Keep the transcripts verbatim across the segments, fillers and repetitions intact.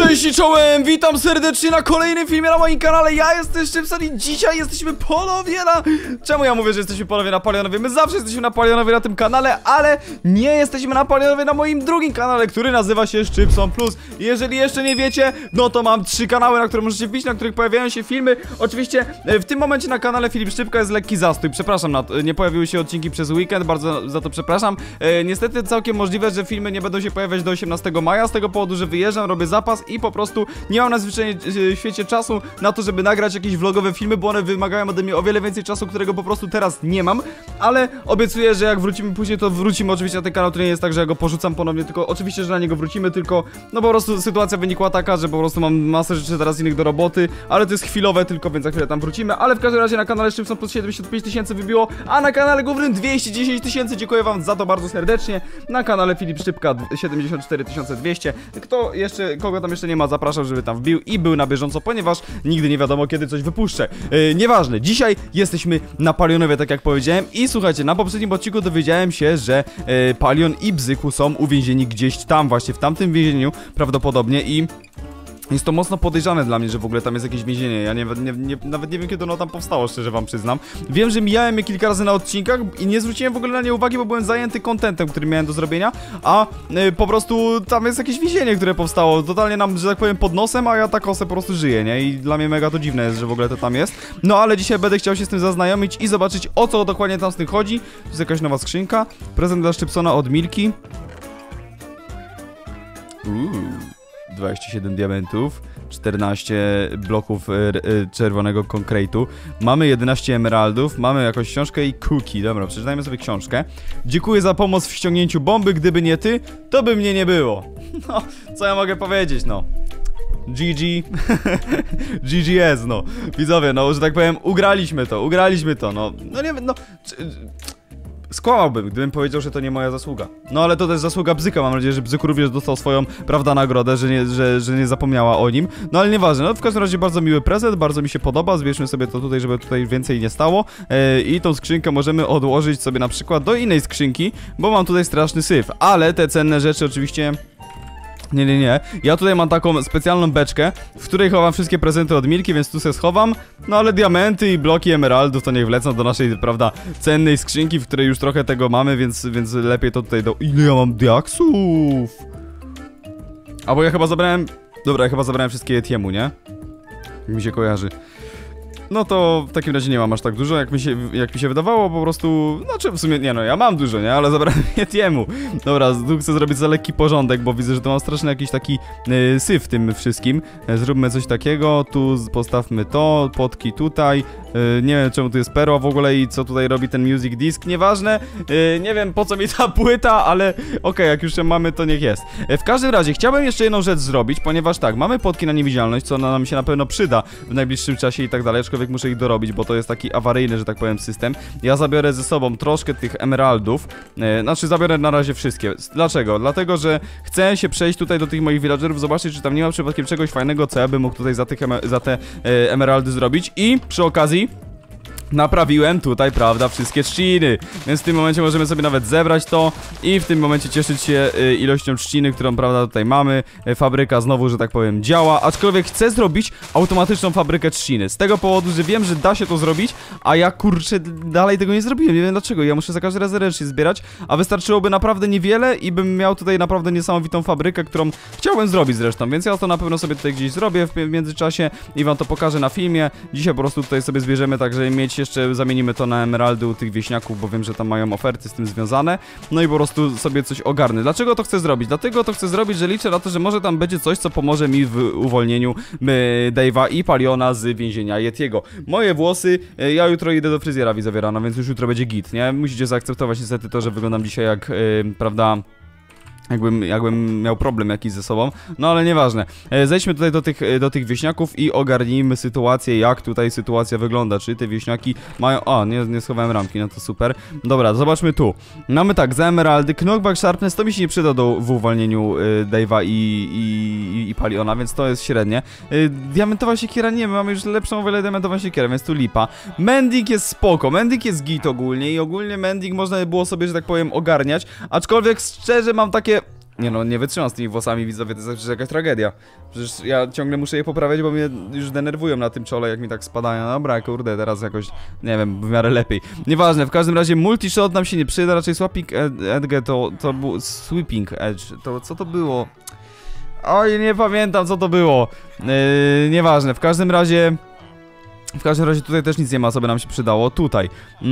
Cześć i czołem, witam serdecznie na kolejnym filmie na moim kanale. Ja jestem Szczypson i dzisiaj jesteśmy ponownie na... Czemu ja mówię, że jesteśmy ponownie na Palionowie? My zawsze jesteśmy na Palionowie na tym kanale, ale nie jesteśmy na Palionowie na moim drugim kanale, który nazywa się Szczypson Plus. Jeżeli jeszcze nie wiecie, no to mam trzy kanały, na które możecie wbić, na których pojawiają się filmy. Oczywiście w tym momencie na kanale Filip Szczypka jest lekki zastój, przepraszam, na to. Nie pojawiły się odcinki przez weekend, bardzo za to przepraszam. e, Niestety całkiem możliwe, że filmy nie będą się pojawiać do osiemnastego maja, z tego powodu, że wyjeżdżam, robię zapas i po prostu nie mam na zwyczajnie w świecie czasu na to, żeby nagrać jakieś vlogowe filmy, bo one wymagają ode mnie o wiele więcej czasu, którego po prostu teraz nie mam. Ale obiecuję, że jak wrócimy później, to wrócimy oczywiście na ten kanał. To nie jest tak, że ja go porzucam ponownie, tylko oczywiście, że na niego wrócimy, tylko no po prostu sytuacja wynikła taka, że po prostu mam masę rzeczy teraz innych do roboty, ale to jest chwilowe tylko, więc za chwilę tam wrócimy. Ale w każdym razie na kanale Szczypson Plus siedemdziesiąt pięć tysięcy wybiło, a na kanale głównym dwieście dziesięć tysięcy. Dziękuję wam za to bardzo serdecznie. Na kanale Filip Szczypka siedemdziesiąt cztery tysiące dwieście. Kto jeszcze, kogo tam jeszcze nie ma, zapraszam, żeby tam wbił i był na bieżąco, ponieważ nigdy nie wiadomo, kiedy coś wypuszczę. Yy, nieważne, dzisiaj jesteśmy na Palionowie, tak jak powiedziałem. I słuchajcie, na poprzednim odcinku dowiedziałem się, że yy, Palion i Bzyku są uwięzieni gdzieś tam, właśnie w tamtym więzieniu prawdopodobnie i... jest to mocno podejrzane dla mnie, że w ogóle tam jest jakieś więzienie. Ja nie, nie, nie, nawet nie wiem, kiedy ono tam powstało, szczerze wam przyznam. Wiem, że mijałem je kilka razy na odcinkach i nie zwróciłem w ogóle na nie uwagi, bo byłem zajęty contentem, który miałem do zrobienia. A y, po prostu tam jest jakieś więzienie, które powstało totalnie nam, że tak powiem, pod nosem, a ja tak osę po prostu żyję, nie? I dla mnie mega to dziwne jest, że w ogóle to tam jest. No ale dzisiaj będę chciał się z tym zaznajomić i zobaczyć, o co dokładnie tam z tym chodzi. To jest jakaś nowa skrzynka. Prezent dla Szczypsona od Milki. Uuu. dwadzieścia siedem diamentów, czternaście bloków y, y, czerwonego konkretu. Mamy jedenaście emeraldów, mamy jakąś książkę i cookie. Dobra, przeczytajmy sobie książkę. Dziękuję za pomoc w ściągnięciu bomby, gdyby nie ty, to by mnie nie było. No, co ja mogę powiedzieć, no. G G. G G S, no. Widzowie, no, że tak powiem, ugraliśmy to, ugraliśmy to, no. No nie wiem, no... Skłamałbym, gdybym powiedział, że to nie moja zasługa. No ale to też zasługa Bzyka, mam nadzieję, że Bzyk również dostał swoją, prawda, nagrodę, że nie, że, że nie zapomniała o nim. No ale nieważne, no w każdym razie bardzo miły prezent, bardzo mi się podoba, zbierzmy sobie to tutaj, żeby tutaj więcej nie stało. Yy, I tą skrzynkę możemy odłożyć sobie na przykład do innej skrzynki, bo mam tutaj straszny syf. Ale te cenne rzeczy oczywiście... Nie, nie, nie. Ja tutaj mam taką specjalną beczkę, w której chowam wszystkie prezenty od Milki, więc tu se schowam. No ale diamenty i bloki emeraldów to niech wlecą do naszej, prawda, cennej skrzynki, w której już trochę tego mamy, więc, więc lepiej to tutaj do... Ile ja mam diaksów? A bo ja chyba zabrałem... Dobra, ja chyba zabrałem wszystkie Yetiemu, nie? Jak mi się kojarzy. No to w takim razie nie mam aż tak dużo, jak mi się, jak mi się wydawało, po prostu... Znaczy w sumie, nie no, ja mam dużo, nie? Ale zabrałem Yetiemu. Dobra, tu chcę zrobić za lekki porządek, bo widzę, że to mam straszny jakiś taki yy, syf w tym wszystkim. Yy, zróbmy coś takiego, tu postawmy to, potki tutaj. Yy, nie wiem, czemu tu jest perła w ogóle i co tutaj robi ten music disc, nieważne. Yy, nie wiem, po co mi ta płyta, ale okej, okay, jak już ją mamy, to niech jest. Yy, w każdym razie, chciałbym jeszcze jedną rzecz zrobić, ponieważ tak, mamy potki na niewidzialność, co nam się na pewno przyda w najbliższym czasie i tak dalej, aczkolwiek muszę ich dorobić, bo to jest taki awaryjny, że tak powiem, system. Ja zabiorę ze sobą troszkę tych emeraldów, yy, znaczy zabiorę na razie wszystkie. Dlaczego? Dlatego, że chcę się przejść tutaj do tych moich villagerów, zobaczyć, czy tam nie ma przypadkiem czegoś fajnego, co ja bym mógł tutaj za, tych za te yy, emeraldy zrobić i przy okazji naprawiłem tutaj, prawda, wszystkie trzciny. Więc w tym momencie możemy sobie nawet zebrać to i w tym momencie cieszyć się y, ilością trzciny, którą, prawda, tutaj mamy. y, Fabryka znowu, że tak powiem, działa. Aczkolwiek chcę zrobić automatyczną fabrykę trzciny. Z tego powodu, że wiem, że da się to zrobić, a ja, kurczę, dalej tego nie zrobiłem. Nie wiem dlaczego. Ja muszę za każdy raz ręcznie zbierać, a wystarczyłoby naprawdę niewiele i bym miał tutaj naprawdę niesamowitą fabrykę, którą chciałbym zrobić zresztą. Więc ja to na pewno sobie tutaj gdzieś zrobię w, w międzyczasie i wam to pokażę na filmie. Dzisiaj po prostu tutaj sobie zbierzemy, tak, żeby mieć jeszcze zamienimy to na emeraldy u tych wieśniaków, bo wiem, że tam mają oferty z tym związane. No i po prostu sobie coś ogarnę. Dlaczego to chcę zrobić? Dlatego to chcę zrobić, że liczę na to, że może tam będzie coś, co pomoże mi w uwolnieniu y, Dave'a i Paliona z więzienia Yetiego. Moje włosy, y, ja jutro idę do fryzjera, widzowie, rano, więc już jutro będzie git, nie? Musicie zaakceptować niestety to, że wyglądam dzisiaj jak, y, prawda... Jakbym, jakbym miał problem jakiś ze sobą, no ale nieważne. E, zejdźmy tutaj do tych, do tych wieśniaków i ogarnijmy sytuację, jak tutaj sytuacja wygląda. Czy te wieśniaki mają... O, nie, nie schowałem ramki, no to super. Dobra, zobaczmy tu. Mamy tak, za emeraldy, knockback sharpness, to mi się nie przyda do, w uwolnieniu y, Dave'a i, i, i Paliona, więc to jest średnie. Y, diamentowa siekiera, nie, my mamy już lepszą o wiele diamentową siekierę, więc tu lipa. Mending jest spoko, mending jest git ogólnie i ogólnie mending można by było sobie, że tak powiem, ogarniać, aczkolwiek szczerze mam takie... Nie no, nie wytrzymam z tymi włosami, widzowie, to jest przecież jakaś tragedia. Przecież ja ciągle muszę je poprawiać, bo mnie już denerwują na tym czole, jak mi tak spadają. Dobra, kurde, teraz jakoś, nie wiem, w miarę lepiej. Nieważne, w każdym razie multi-shot nam się nie przyda, raczej swapping edge to, to był sweeping edge. To co to było? Oj, nie pamiętam co to było. Yy, nieważne, w każdym razie... W każdym razie tutaj też nic nie ma, co by nam się przydało. Tutaj.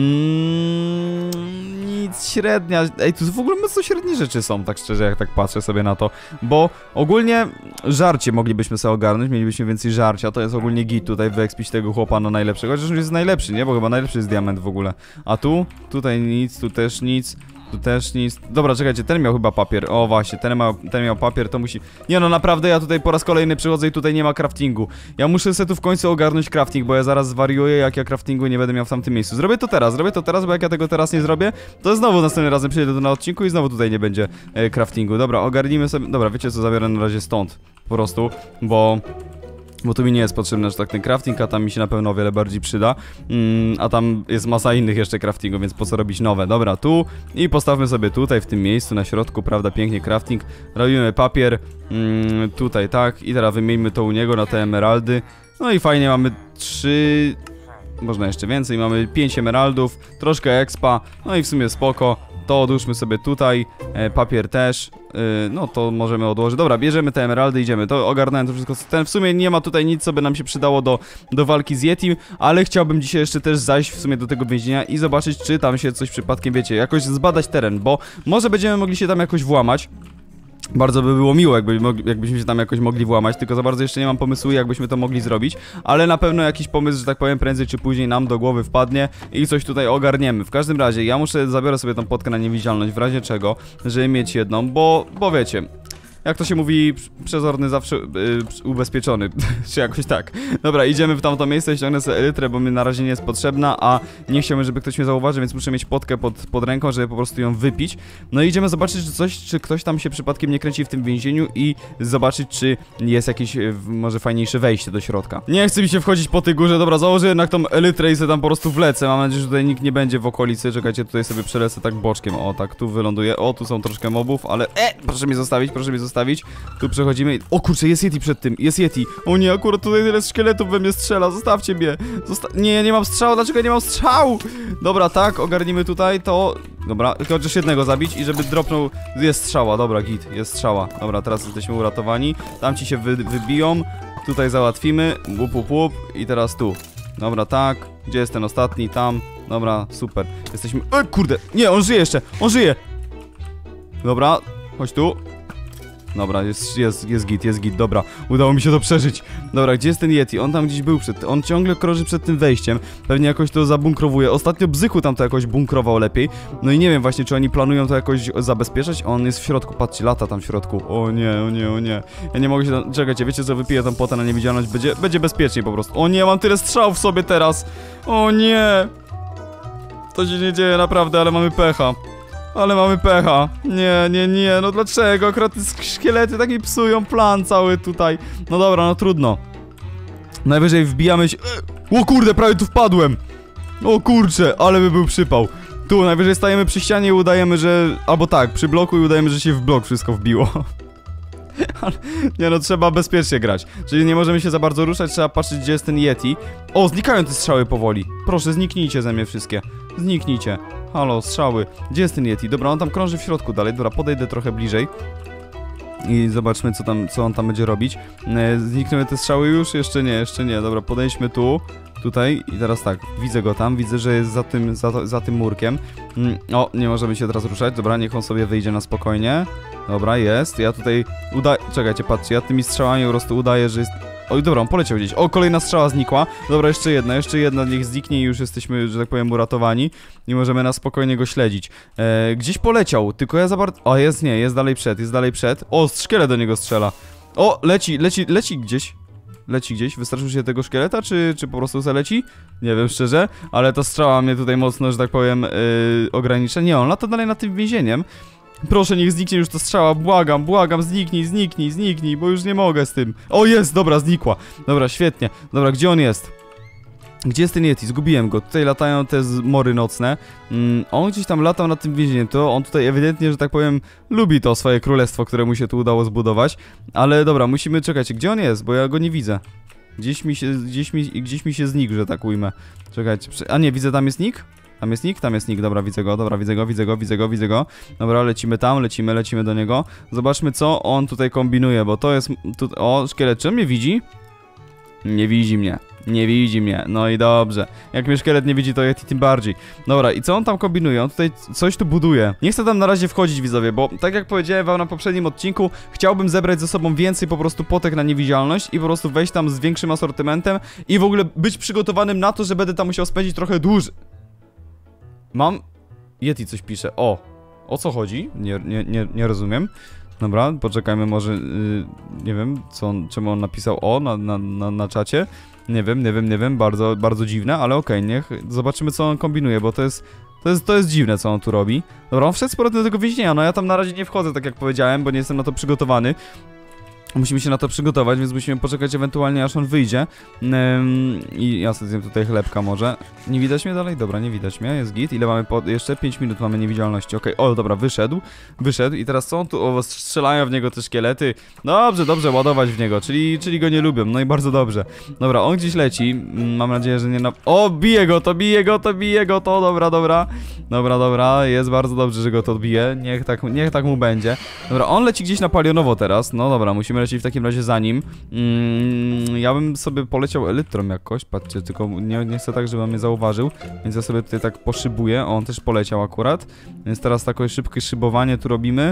Mm, nic średnia. Ej, tu w ogóle mocno średnie rzeczy są, tak szczerze, jak tak patrzę sobie na to. Bo ogólnie żarcie moglibyśmy sobie ogarnąć, mielibyśmy więcej żarcia. To jest ogólnie git tutaj wyekspić tego chłopa na najlepszego. Chociaż już jest najlepszy, nie? Bo chyba najlepszy jest diament w ogóle. A tu? Tutaj nic, tu też nic. Tu też nic. Dobra, czekajcie, ten miał chyba papier. O właśnie, ten miał, ten miał papier, to musi... Nie no, naprawdę, ja tutaj po raz kolejny przychodzę i tutaj nie ma craftingu. Ja muszę sobie tu w końcu ogarnąć crafting, bo ja zaraz zwariuję, jak ja craftingu nie będę miał w tamtym miejscu. Zrobię to teraz, zrobię to teraz, bo jak ja tego teraz nie zrobię, to znowu następnym razem przyjdę tu na odcinku i znowu tutaj nie będzie e, craftingu. Dobra, ogarnijmy sobie... Dobra, wiecie co, zabiorę na razie stąd. Po prostu, bo... Bo tu mi nie jest potrzebny, że tak ten crafting, a tam mi się na pewno o wiele bardziej przyda. mm, A tam jest masa innych jeszcze craftingów, więc po co robić nowe? Dobra, tu i postawmy sobie tutaj, w tym miejscu, na środku, prawda, pięknie crafting. Robimy papier, mm, tutaj tak. I teraz wymieńmy to u niego na te emeraldy. No i fajnie, mamy trzy... Można jeszcze więcej, mamy pięć emeraldów, troszkę expa, no i w sumie spoko. To odłóżmy sobie tutaj, e, papier też, e, no to możemy odłożyć. Dobra, bierzemy te emeraldy, idziemy, to ogarnąłem to wszystko. Ten w sumie nie ma tutaj nic, co by nam się przydało do, do walki z Yetim, ale chciałbym dzisiaj jeszcze też zajść w sumie do tego więzienia i zobaczyć, czy tam się coś przypadkiem, wiecie, jakoś zbadać teren, bo może będziemy mogli się tam jakoś włamać. Bardzo by było miło, jakby, jakbyśmy się tam jakoś mogli włamać, tylko za bardzo jeszcze nie mam pomysłu, jakbyśmy to mogli zrobić, ale na pewno jakiś pomysł, że tak powiem, prędzej czy później nam do głowy wpadnie i coś tutaj ogarniemy. W każdym razie, ja muszę, zabiorę sobie tą potkę na niewidzialność, w razie czego, żeby mieć jedną, bo, bo wiecie... Jak to się mówi, przezorny zawsze yy, ubezpieczony, czy jakoś tak. Dobra, idziemy w tamto miejsce, ściągnę sobie elytrę, bo mi na razie nie jest potrzebna, a nie chciałbym, żeby ktoś mnie zauważył, więc muszę mieć potkę pod, pod ręką, żeby po prostu ją wypić. No i idziemy zobaczyć, czy coś, czy ktoś tam się przypadkiem nie kręci w tym więzieniu i zobaczyć, czy jest jakieś może fajniejsze wejście do środka. Nie chce mi się wchodzić po tej górze, dobra, założę jednak tą elytrę i sobie tam po prostu wlecę. Mam nadzieję, że tutaj nikt nie będzie w okolicy, czekajcie, tutaj sobie przelecę tak boczkiem, o tak, tu wyląduję, o tu są troszkę mobów, ale e, proszę mnie zostawić, proszę mnie zostawić. Tu przechodzimy. O kurczę, jest Yeti przed tym, jest Yeti. O nie, akurat tutaj tyle szkieletów we mnie strzela, zostawcie mnie. Zosta nie, ja nie mam strzału, dlaczego ja nie mam strzału? Dobra, tak, ogarnimy tutaj to. Dobra, tylko chociaż jednego zabić i żeby dropnął. Jest strzała, dobra, git, jest strzała. Dobra, teraz jesteśmy uratowani. Tam ci się wy wybiją. Tutaj załatwimy. Łup, łup, łup. I teraz tu. Dobra, tak. Gdzie jest ten ostatni? Tam. Dobra, super. Jesteśmy... E, kurde, nie, on żyje jeszcze, on żyje. Dobra, chodź tu. Dobra, jest, jest, jest git, jest git, dobra. Udało mi się to przeżyć. Dobra, gdzie jest ten Yeti? On tam gdzieś był przed... On ciągle krąży przed tym wejściem. Pewnie jakoś to zabunkrowuje. Ostatnio Bzyku tam to jakoś bunkrował lepiej. No i nie wiem właśnie, czy oni planują to jakoś zabezpieczać. On jest w środku, patrzcie, lata tam w środku. O nie, o nie, o nie. Ja nie mogę się tam... Czekajcie, wiecie co, wypiję tą potę na niewidzialność. Będzie, będzie bezpieczniej po prostu. O nie, mam tyle strzałów w sobie teraz. O nie. To się nie dzieje naprawdę, ale mamy pecha. Ale mamy pecha. Nie, nie, nie, no dlaczego? Akurat te szkielety takie psują plan cały tutaj. No dobra, no trudno. Najwyżej wbijamy się... O kurde, prawie tu wpadłem. O kurcze, ale by był przypał. Tu, najwyżej stajemy przy ścianie i udajemy, że... Albo tak, przy bloku i udajemy, że się w blok wszystko wbiło. Nie no, trzeba bezpiecznie grać. Czyli nie możemy się za bardzo ruszać, trzeba patrzeć, gdzie jest ten Yeti. O, znikają te strzały powoli. Proszę, zniknijcie ze mnie wszystkie. Zniknijcie. Halo, strzały. Gdzie jest ten Yeti? Dobra, on tam krąży w środku dalej. Dobra, podejdę trochę bliżej. I zobaczmy, co tam, co on tam będzie robić. E, zniknęły te strzały już? Jeszcze nie, jeszcze nie. Dobra, podejdźmy tu. Tutaj i teraz tak, widzę go tam, widzę, że jest za tym, za, za tym murkiem. mm, O, nie możemy się teraz ruszać, dobra, niech on sobie wyjdzie na spokojnie. Dobra, jest, ja tutaj udaję, czekajcie, patrzcie, ja tymi strzałami po prostu udaję, że jest... Oj, dobra, on poleciał gdzieś, o, kolejna strzała znikła. Dobra, jeszcze jedna, jeszcze jedna, niech zniknie i już jesteśmy, że tak powiem, uratowani. I możemy na spokojnie go śledzić. e, Gdzieś poleciał, tylko ja za bardzo... O, jest, nie, jest dalej przed, jest dalej przed. O, szkielet do niego strzela. O, leci, leci, leci gdzieś. Leci gdzieś, wystraszył się tego szkieleta, czy, czy po prostu zaleci? Nie wiem szczerze, ale ta strzała mnie tutaj mocno, że tak powiem, yy, ogranicza. Nie, on lata dalej nad tym więzieniem. Proszę, niech zniknie już ta strzała, błagam, błagam, zniknij, zniknij, zniknij, bo już nie mogę z tym. O, jest, dobra, znikła. Dobra, świetnie. Dobra, gdzie on jest? Gdzie jest ten Yeti? Zgubiłem go. Tutaj latają te zmory nocne. Mm, on gdzieś tam latał nad tym więzieniem. To on tutaj ewidentnie, że tak powiem, lubi to swoje królestwo, które mu się tu udało zbudować. Ale dobra, musimy czekać. Gdzie on jest? Bo ja go nie widzę. Gdzieś mi się, gdzieś mi, gdzieś mi się znikł, że tak ujmę. Czekajcie. A nie, widzę, tam jest nick? Tam jest nick? Tam jest nick. Dobra, widzę go. Dobra, widzę go, widzę go, widzę go, widzę go. Dobra, lecimy tam, lecimy, lecimy do niego. Zobaczmy, co on tutaj kombinuje, bo to jest... Tu, o, szkielet, czy on mnie widzi? Nie widzi mnie. Nie widzi mnie, no i dobrze. Jak mnie szkielet nie widzi, to Yeti tym bardziej. Dobra, i co on tam kombinuje? On tutaj coś tu buduje. Nie chcę tam na razie wchodzić, widzowie, bo tak jak powiedziałem wam na poprzednim odcinku, chciałbym zebrać ze sobą więcej po prostu potek na niewidzialność i po prostu wejść tam z większym asortymentem i w ogóle być przygotowanym na to, że będę tam musiał spędzić trochę dłużej. Mam... Yeti coś pisze. O, o co chodzi? Nie, nie, nie, nie rozumiem. Dobra, poczekajmy może, yy, nie wiem, co on, czemu on napisał o na, na, na, na czacie. Nie wiem, nie wiem, nie wiem, bardzo, bardzo dziwne, ale okej, okay, niech zobaczymy, co on kombinuje, bo to jest, to jest, to jest dziwne, co on tu robi. Dobra, on wszedł z powrotem do tego więzienia, no ja tam na razie nie wchodzę, tak jak powiedziałem, bo nie jestem na to przygotowany. Musimy się na to przygotować, więc musimy poczekać ewentualnie, aż on wyjdzie. Ym, I ja sobie zjem tutaj chlebka może. Nie widać mnie dalej? Dobra, nie widać mnie, jest git. Ile mamy? Po... Jeszcze pięć minut mamy niewidzialności, okej. Okay. O, dobra, wyszedł. Wyszedł i teraz co on tu? O, strzelają w niego te szkielety. Dobrze, dobrze, ładować w niego, czyli, czyli go nie lubią, no i bardzo dobrze. Dobra, on gdzieś leci. Mam nadzieję, że nie na... O, bije go to, bije go to, bije go to, dobra, dobra. Dobra, dobra, jest bardzo dobrze, że go to bije. Niech tak, niech tak mu będzie. Dobra, on leci gdzieś na palionowo teraz. No dobra, musimy lecieć w takim razie za nim. Mm, ja bym sobie poleciał elytrą jakoś, patrzcie, tylko nie, nie chcę tak, żeby on mnie zauważył, więc ja sobie tutaj tak poszybuję. On też poleciał akurat, więc teraz takie szybkie szybowanie tu robimy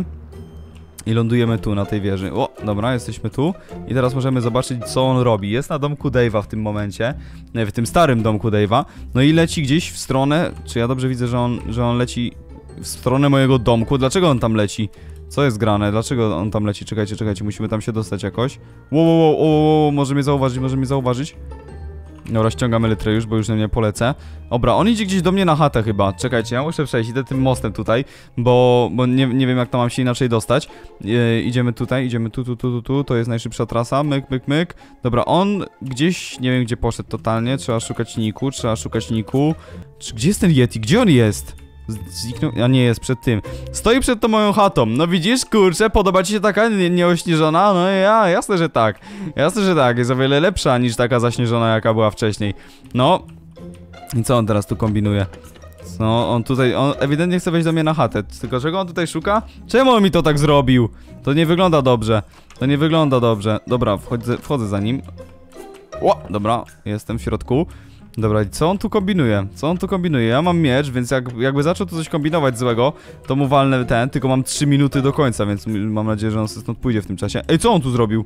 i lądujemy tu na tej wieży. O, dobra, jesteśmy tu i teraz możemy zobaczyć, co on robi. Jest na domku Dave'a w tym momencie, w tym starym domku Dave'a, no i leci gdzieś w stronę, czy ja dobrze widzę, że on, że on leci w stronę mojego domku? Dlaczego on tam leci? Co jest grane? Dlaczego on tam leci? Czekajcie, czekajcie, musimy tam się dostać jakoś. Wow, wow, wow, wow, wow, może mnie zauważyć, może mnie zauważyć. Dobra, ściągam elytrę już, bo już na mnie polecę. Dobra, on idzie gdzieś do mnie na chatę chyba. Czekajcie, ja muszę przejść, idę tym mostem tutaj, bo, bo nie, nie wiem, jak tam mam się inaczej dostać. E, idziemy tutaj, idziemy tu, tu, tu, tu, tu, to jest najszybsza trasa, myk, myk, myk. Dobra, on gdzieś, nie wiem gdzie poszedł totalnie, trzeba szukać niku, trzeba szukać niku. Gdzie jest ten Yeti? Gdzie on jest? Zniknął, a nie, jest przed tym. Stoi przed tą moją chatą. No widzisz, kurczę, podoba ci się taka nie, nieośnieżona? No ja, jasne, że tak. Jasne, że tak. Jest o wiele lepsza niż taka zaśnieżona, jaka była wcześniej. No. I co on teraz tu kombinuje? No, on tutaj, on ewidentnie chce wejść do mnie na chatę. Tylko czego on tutaj szuka? Czemu on mi to tak zrobił? To nie wygląda dobrze. To nie wygląda dobrze. Dobra, wchodzę, wchodzę za nim. O, dobra, jestem w środku. Dobra, i co on tu kombinuje? Co on tu kombinuje? Ja mam miecz, więc jak, jakby zaczął tu coś kombinować złego, to mu walnę ten, tylko mam trzy minuty do końca, więc mam nadzieję, że on sobie stąd pójdzie w tym czasie. Ej, co on tu zrobił?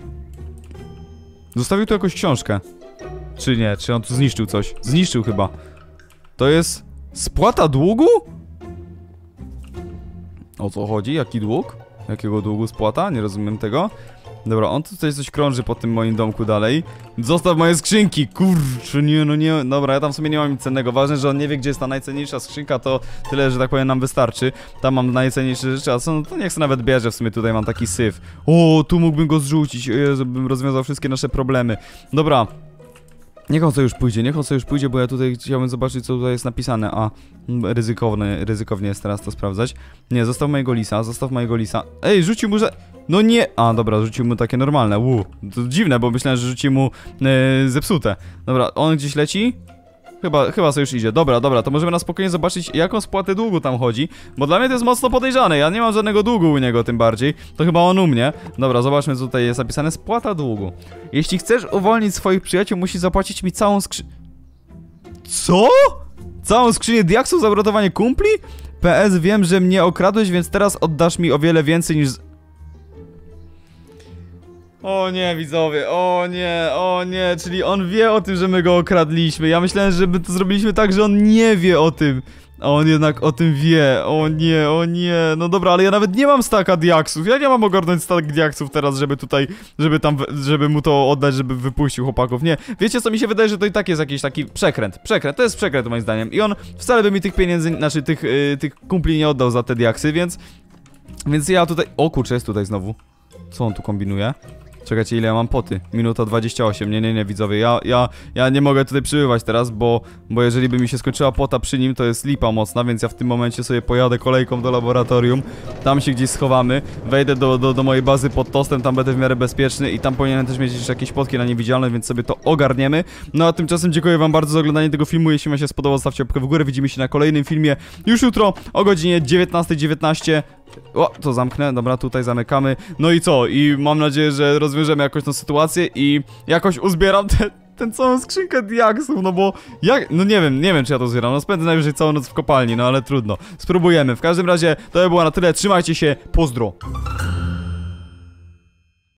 Zostawił tu jakąś książkę. Czy nie? Czy on tu zniszczył coś? Zniszczył chyba. To jest spłata długu? O co chodzi? Jaki dług? Jakiego długu spłata? Nie rozumiem tego. Dobra, on tutaj coś krąży po tym moim domku dalej. Zostaw moje skrzynki, kurczę, nie, no nie. Dobra, ja tam sobie nie mam nic cennego. Ważne, że on nie wie, gdzie jest ta najcenniejsza skrzynka, to tyle, że tak powiem, nam wystarczy. Tam mam najcenniejsze rzeczy, a co, no to niech sobie nawet bierze, w sumie tutaj mam taki syf. O, tu mógłbym go zrzucić, Jezu, bym rozwiązał wszystkie nasze problemy. Dobra. Niech on sobie już pójdzie, niech on sobie już pójdzie, bo ja tutaj chciałbym zobaczyć, co tutaj jest napisane, a ryzykowne, ryzykownie jest teraz to sprawdzać. Nie, zostaw mojego lisa, zostaw mojego lisa. Ej, rzucił mu, że... No nie... A, dobra, rzucił mu takie normalne, uu. To dziwne, bo myślałem, że rzucił mu yy, zepsute. Dobra, on gdzieś leci? Chyba, chyba sobie już idzie. Dobra, dobra, to możemy na spokojnie zobaczyć, jaką spłatę długu tam chodzi. Bo dla mnie to jest mocno podejrzane, ja nie mam żadnego długu u niego tym bardziej. To chyba on u mnie. Dobra, zobaczmy, co tutaj jest napisane. Spłata długu. Jeśli chcesz uwolnić swoich przyjaciół, musisz zapłacić mi całą skrzy... Co? Całą skrzynię diaksów za uratowanie kumpli? P S, wiem, że mnie okradłeś, więc teraz oddasz mi o wiele więcej niż... O nie, widzowie, o nie, o nie, czyli on wie o tym, że my go okradliśmy. Ja myślałem, że my to zrobiliśmy tak, że on nie wie o tym. A on jednak o tym wie, o nie, o nie. No dobra, ale ja nawet nie mam staka diaksów. Ja nie mam ogarnąć stak diaksów teraz, żeby tutaj, żeby tam, żeby mu to oddać, żeby wypuścił chłopaków. Nie, wiecie co, mi się wydaje, że to i tak jest jakiś taki przekręt. Przekręt, to jest przekręt moim zdaniem. I on wcale by mi tych pieniędzy, znaczy tych, yy, tych kumpli nie oddał za te diaksy, więc... Więc ja tutaj... O kurczę, jest tutaj znowu. Co on tu kombinuje? Czekajcie, ile ja mam poty? Minuta dwadzieścia osiem, nie, nie, nie, widzowie, ja, ja, ja nie mogę tutaj przybywać teraz, bo, bo jeżeli by mi się skończyła pota przy nim, to jest lipa mocna, więc ja w tym momencie sobie pojadę kolejką do laboratorium, tam się gdzieś schowamy, wejdę do, do, do mojej bazy pod tostem, tam będę w miarę bezpieczny i tam powinienem też mieć jeszcze jakieś potki na niewidzialne, więc sobie to ogarniemy. No a tymczasem dziękuję wam bardzo za oglądanie tego filmu, jeśli wam się spodobał, stawcie łapkę w górę, widzimy się na kolejnym filmie już jutro o godzinie dziewiętnasta dziewiętnaście. O, to zamknę, dobra, tutaj zamykamy. No i co? I mam nadzieję, że rozwiążemy jakoś tą sytuację i jakoś uzbieram te, tę całą skrzynkę diaksów, no bo jak, no nie wiem, nie wiem czy ja to zbieram, no spędzę najwyżej całą noc w kopalni, no ale trudno. Spróbujemy, w każdym razie to by było na tyle, trzymajcie się, pozdro.